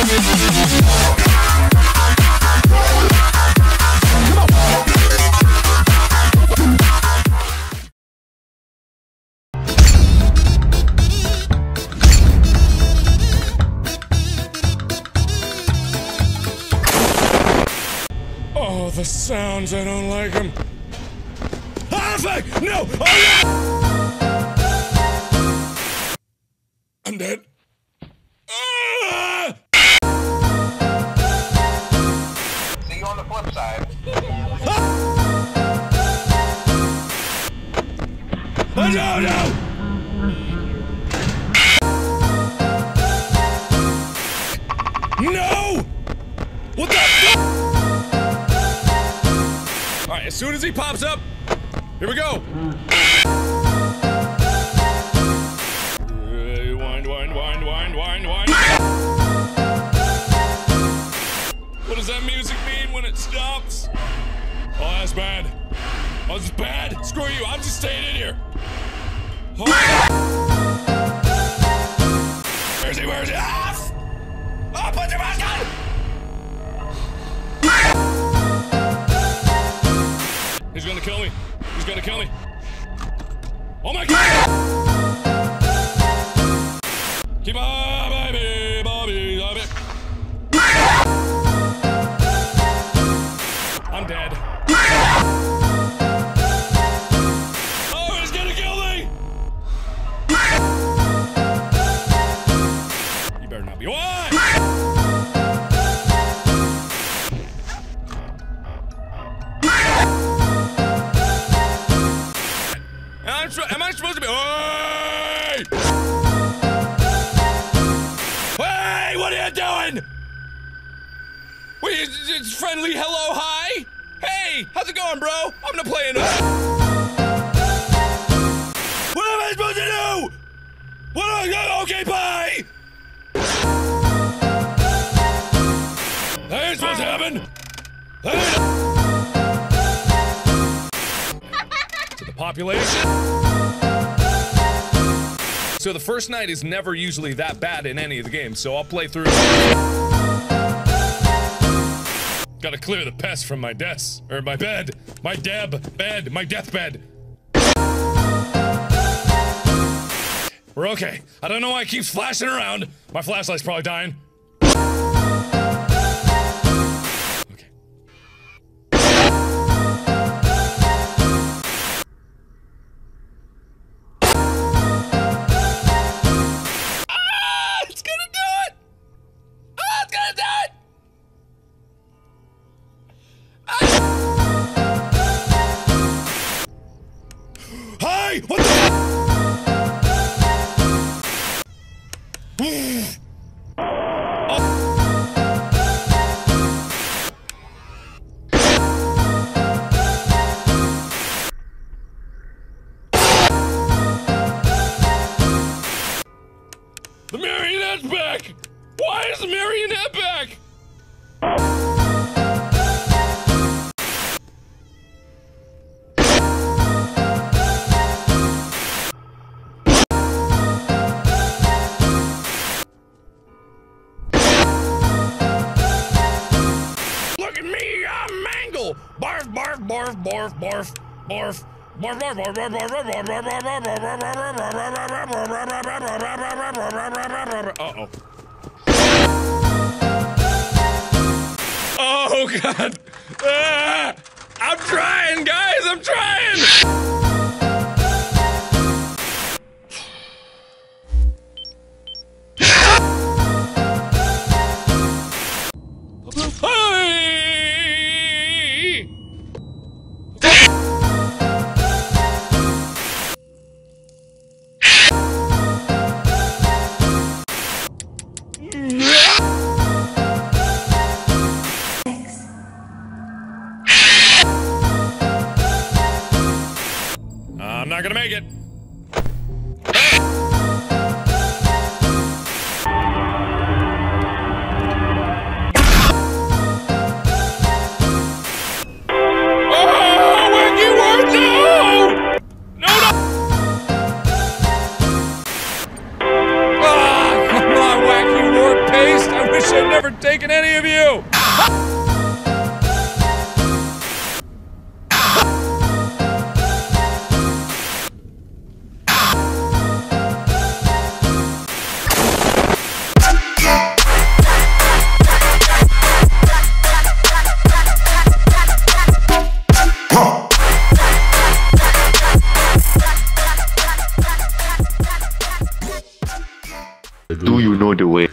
Oh, the sounds, I don't like them. Ah, fuck! No! Oh, no! I'm dead. Ah! See you on the flip side. Oh, no, no! No! What the fuck? Alright, as soon as he pops up, here we go! Wind. What does that music mean when it stops? Oh, that's bad. Oh, this is bad. Screw you, I'm just staying in here. Oh. Where is he? Where is he? Ah! Oh, put your mask on! He's gonna kill me. He's gonna kill me. Oh my god! Keep on, baby, Bobby, Bobby. I'm dead. Oh, he's gonna kill me! You better not be. Why? Am I supposed to be? Hey! Hey, what are you doing? Wait, it's friendly hello, hi? Hey, how's it going, bro? I'm gonna play enough. What am I supposed to do? What am I gonna? Okay, bye. That ain't supposed to happen. To the population. So the first night is never usually that bad in any of the games, so I'll play through. Gotta clear the pests from my desk, or my bed, my bed, my deathbed. We're okay. I don't know why it keeps flashing around. My flashlight's probably dying. What the? The marionette's back! Why is the marionette back? Barf, barf, barf, barf, barf, barf, barf, barf, barf, barf, barf, barf. Uh-oh. Oh, God. I'm trying, guys, I'm trying! I'm not gonna make it. I never never taken any of you! Do you know the way?